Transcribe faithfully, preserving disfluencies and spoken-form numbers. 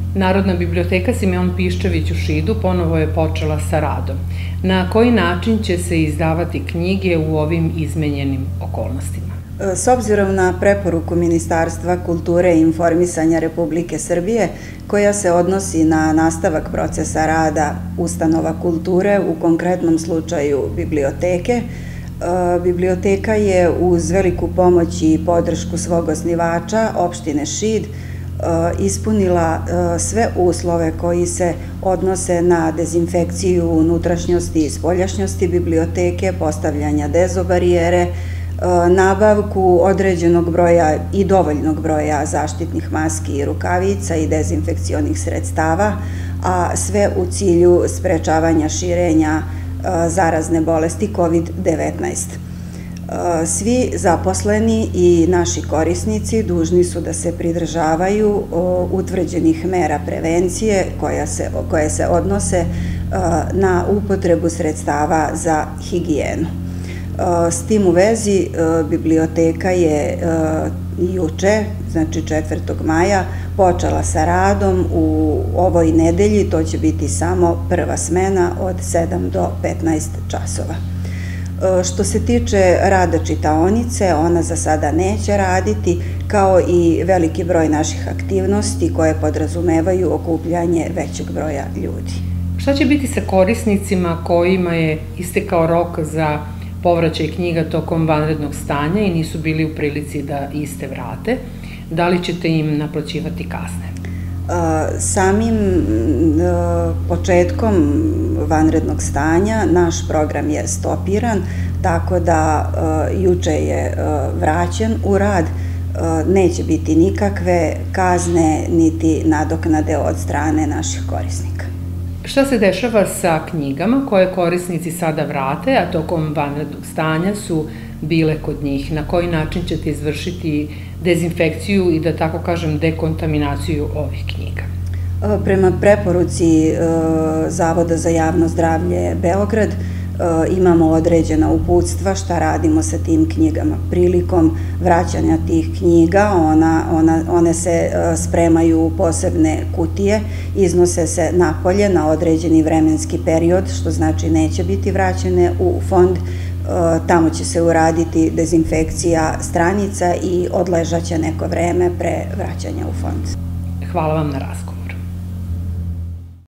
Narodna biblioteka Simeon Piščević u Šidu ponovo je počela sa radom. Na koji način će se izdavati knjige u ovim izmenjenim okolnostima? S obzirom na preporuku Ministarstva kulture i informisanja Republike Srbije, koja se odnosi na nastavak procesa rada ustanova kulture, u konkretnom slučaju biblioteke, biblioteka je uz veliku pomoć i podršku svog osnivača, opštine Šid, ispunila sve uslove koji se odnose na dezinfekciju unutrašnjosti i spoljašnjosti biblioteke, postavljanja dezobarijere, nabavku određenog broja i dovoljnog broja zaštitnih maski i rukavica i dezinfekcionih sredstava, a sve u cilju sprečavanja širenja zarazne bolesti kovid devetnaest. Svi zaposleni i naši korisnici dužni su da se pridržavaju utvrđenih mera prevencije koje se odnose na upotrebu sredstava za higijenu. S tim u vezi, biblioteka je juče, znači četvrtog maja, počela sa radom. U ovoj nedelji to će biti samo prva smena od sedam do petnaest časova. Što se tiče rada čitaonice, ona za sada neće raditi, kao i veliki broj naših aktivnosti koje podrazumevaju okupljanje većeg broja ljudi. Šta će biti sa korisnicima kojima je istekao rok za povraćaj knjiga tokom vanrednog stanja i nisu bili u prilici da iste vrate? Da li ćete im naplaćivati kazne? Samim početkom vanrednog stanja naš program je stopiran, tako da juče je vraćen u rad. Neće biti nikakve kazne niti nadoknade od strane naših korisnika. Šta se dešava sa knjigama koje korisnici sada vrate, a tokom vanrednog stanja su bile kod njih? Na koji način ćete izvršiti dezinfekciju i, da tako kažem, dekontaminaciju ovih knjiga? Prema preporuci Zavoda za javno zdravlje Beograd imamo određena uputstva šta radimo sa tim knjigama. Prilikom vraćanja tih knjiga one se spremaju u posebne kutije, iznose se napolje na određeni vremenski period, što znači neće biti vraćene u fond. Tamo će se uraditi dezinfekcija stranica i odležaće neko vreme pre vraćanja u fond. Hvala vam na razgovor.